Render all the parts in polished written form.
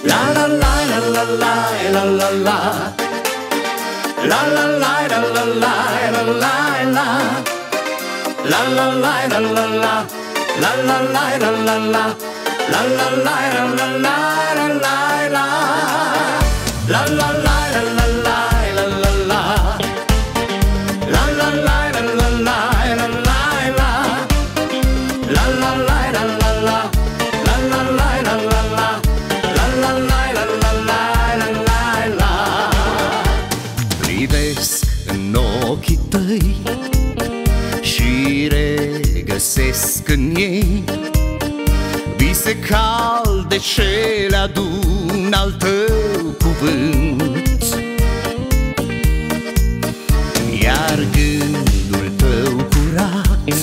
La la la la la la la la la. La la la la la la la la la. La la la la la la. La la la la la la. La la la la la la la la. La la la la la la la la. La la la la la la la la. La la la la la la. La la la la la la. La la la la la la la. Privesc în ochii tăi și regăsesc în ei vise calde ce le adun al tău cuvânt. Iar gândul tău curat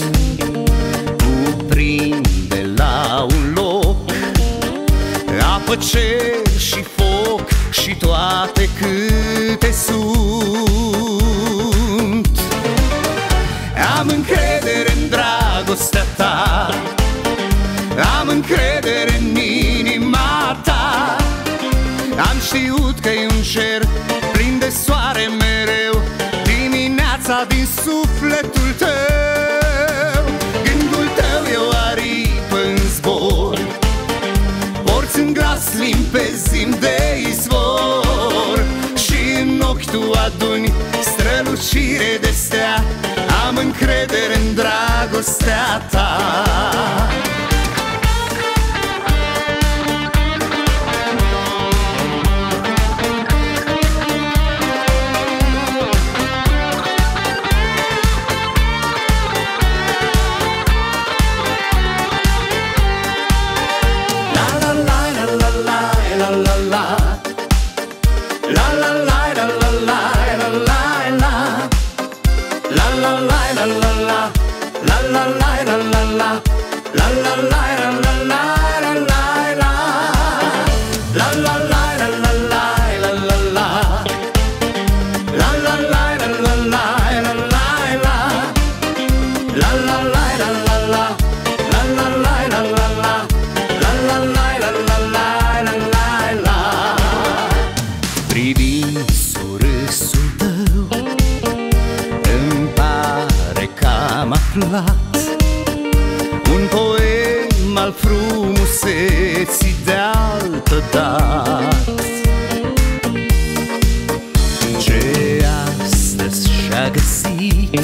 cuprinde la un loc apă, cer și foc și toate câte sunt. Am încredere în dragostea ta, am încredere în inima ta. Am știut că e un cer plin de soare mereu dimineața din sufletul tău. Gândul tău e o aripă în zbor, porți în glas limpezim de izvor. Și în ochi tu aduni strălucire de stea. Am încredere în dragostea ta. Privind surâsul tău, îmi pare că am aflat un poem al frumuseții de altă dat, ce astăzi și-a găsit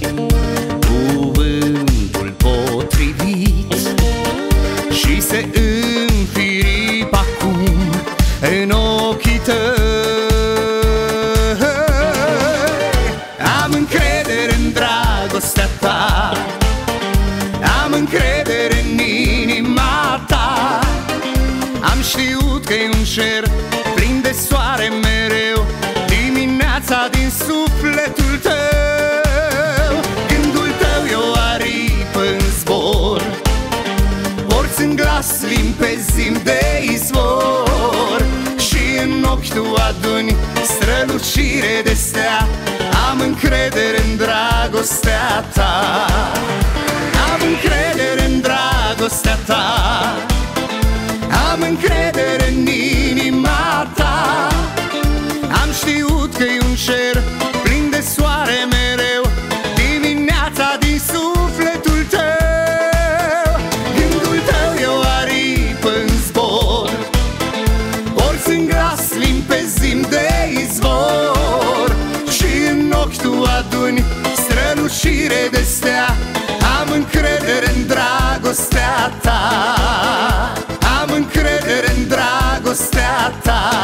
cuvântul potrivit și se înfirip acum în ochii tăi. Am încredere în dragostea ta, am încredere în inima ta. Am știut că e un cer plin de soare mereu dimineața din sufletul tău. Gândul tău e o aripă în zbor, porți în glas limpezim de izvor. Și în ochi tu aduni strălucire de stea. Am încredere în dragostea ta, am încredere în dragostea ta. Am încredere în inima ta. Am știut că e un cer plin de soare mereu dimineața din sufletul tău. Gândul tău e o aripă în zbor, porți în glas limpezim de izvor. Și în ochi tu aduni strălucire de stea. Am încredere în dragostea ta, am încredere în dragostea ta.